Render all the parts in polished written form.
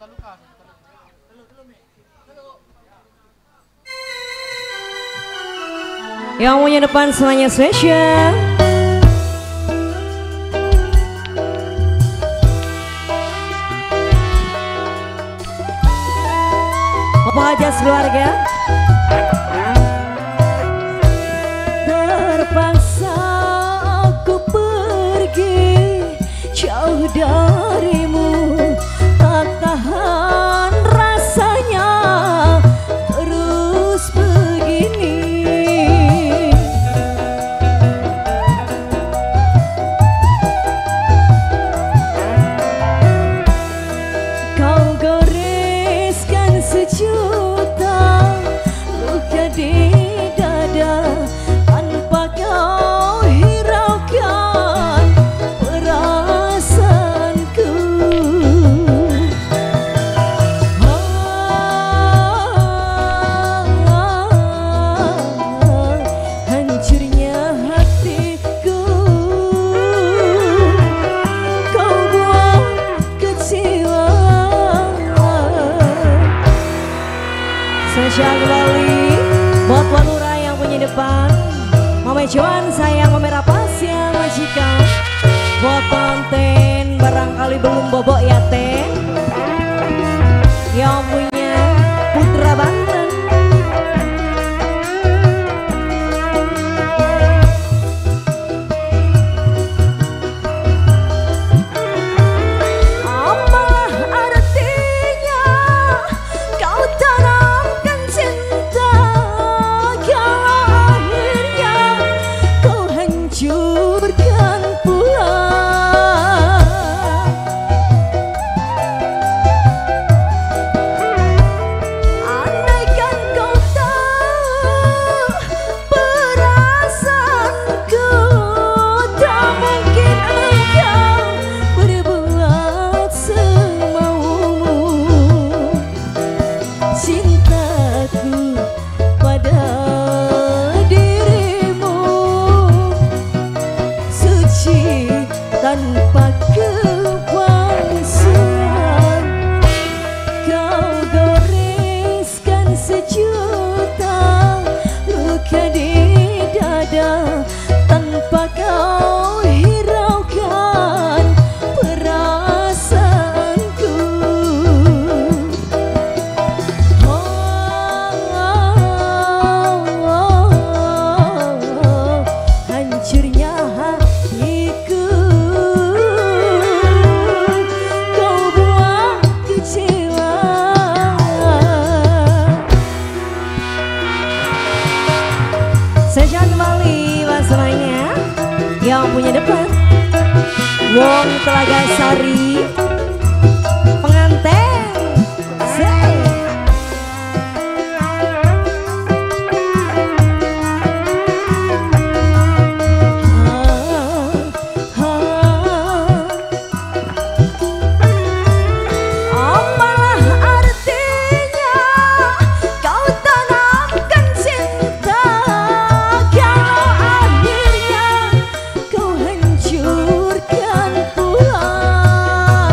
Yang punya depan semuanya spesial. Bapak aja keluarga. Terpaksa aku pergi jauh darimu, tak tahan rasanya terus begini. Kau goreskan sejuta luka di dada tanpa kau hiraukan perasaanku. Hancurnya hatiku, kau buat kecewa. Spesial kembali buat Walura yang punya depan, Mama Joan sayang Mama Pasya majikan. Buat konten barangkali belum bobok ya teh, yang punya Putra Banten. Apalah artinya kau tanamkan cinta kalau akhirnya kau hancurkan pula. Andaikan kau tahu perasaanku, tak mungkin engkau berbuat semaumu. Cintaku pada dirimu suci tanpa kepalsuan. Kau goreskan sejuta luka di dada tanpa kau hiraukan perasaanku. Hancurnya hatiku, kau buat kecewa. Sejak kembali masalahnya yang punya depan Wong Telaga Sari pengantin. Say. Apalah artinya kau tanamkan cinta kalau akhirnya kau hancurkan pula.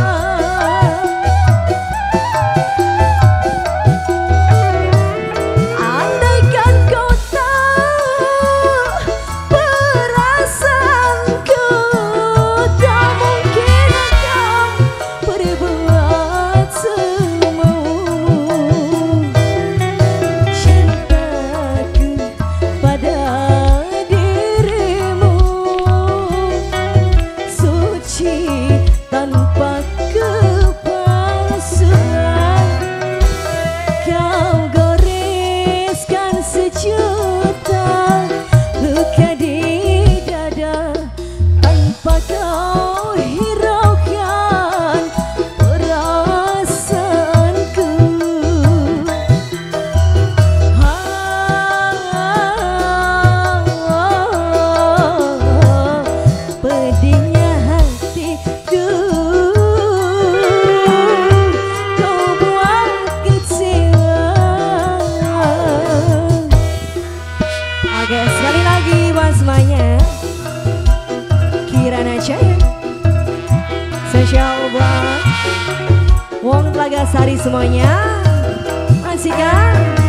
Wong Telaga Sari semuanya. Masih kan?